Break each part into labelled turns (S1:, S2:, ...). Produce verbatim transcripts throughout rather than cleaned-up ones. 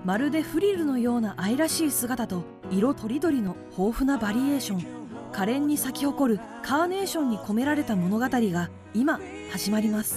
S1: まるでフリルのような愛らしい姿と色とりどりの豊富なバリエーション、可憐に咲き誇るカーネーションに込められた物語が今始まります。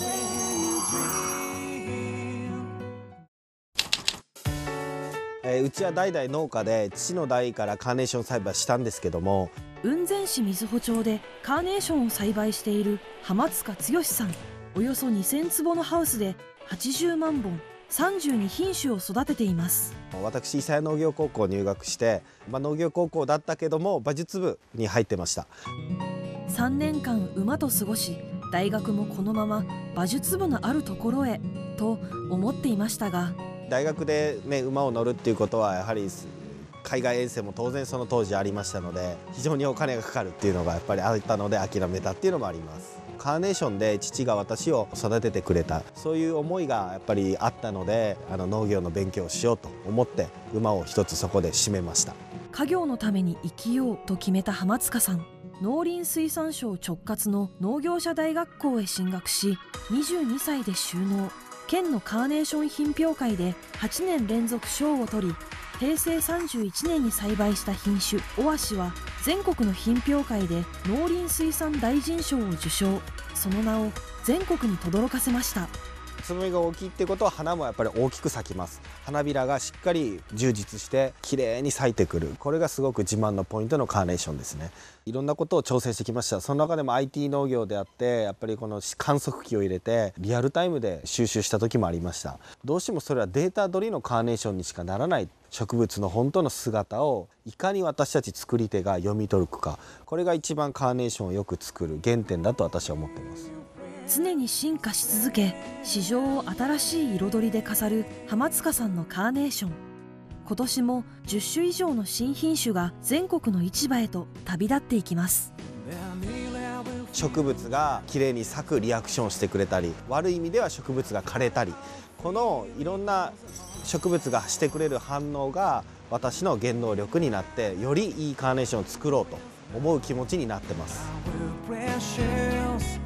S2: えー、うちは代々農家で父の代からカーネーション栽培したんですけども、
S1: 雲仙市瑞穂町でカーネーションを栽培している浜塚剛さん。およそにせんつぼのハウスではちじゅうまんぼんさんじゅうにひんしゅを育てています。
S2: 私伊佐谷農業高校入学して、まあ、農業高校だったけども馬術部に入ってました。
S1: さんねんかん馬と過ごし、大学もこのまま馬術部のあるところへと思っていましたが、
S2: 大学で、ね、馬を乗るっていうことはやはり海外遠征も当然その当時ありましたので、非常にお金がかかるっていうのがやっぱりあったので諦めたっていうのもあります。カーネーションで父が私を育ててくれた、そういう思いがやっぱりあったので、あの農業の勉強をしようと思って馬を一つそこで締めました。
S1: 家業のために生きようと決めた浜塚さん。農林水産省直轄の農業者大学校へ進学し、にじゅうにさいで就農。県のカーネーション品評会ではちねん連続賞を取り、へいせいさんじゅういちねんに栽培した品種オアシは全国の品評会で農林水産大臣賞を受賞。その名を全国に轟かせました。
S2: つぼみが大きいってことは花もやっぱり大きく咲きます。花びらがしっかり充実して綺麗に咲いてくる、これがすごく自慢のポイントのカーネーションですね。いろんなことを挑戦してきました。その中でも アイティー 農業であって、やっぱりこの観測器を入れてリアルタイムで収集した時もありました。どうしてもそれはデータ取りのカーネーションにしかならない。植物の本当の姿をいかに私たち作り手が読み取るか、これが一番カーネーションをよく作る原点だと私は思っています。
S1: 常に進化し続け、市場を新しい彩りで飾る浜塚さんのカーネーション。今年もじゅっしゅ以上の新品種が全国の市場へと旅立っていきます。
S2: 植物がきれいに咲くリアクションをしてくれたり、悪い意味では植物が枯れたり、このいろんな植物がしてくれる反応が私の原動力になって、よりいいカーネーションを作ろうと思う気持ちになってます。